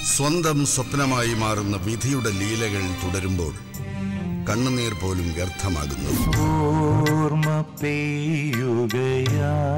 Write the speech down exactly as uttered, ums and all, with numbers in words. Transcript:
സ്വന്തം സ്വപ്നമായി മാറുന്ന വിധിയുടെ ലീലകൾ തുടരുമ്പോൾ കണ്ണുനീർ പോലും വ്യർത്ഥമാകുന്നു. ഓർമ്മ പെയ്യുകയാ